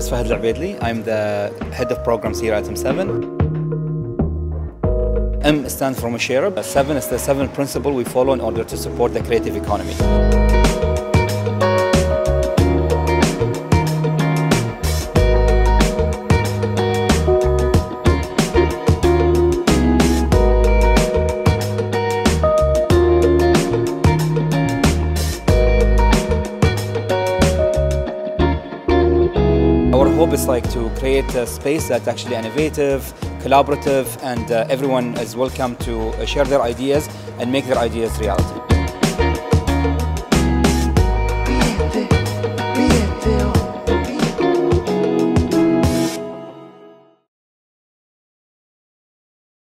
is Fahad Al-Abeidli. I'm the head of programs here at M7. M stands for Maqribة. 7 is the 7th principle we follow in order to support the creative economy. Our hope is to create a space that's actually innovative, collaborative, and everyone is welcome to share their ideas and make their ideas reality.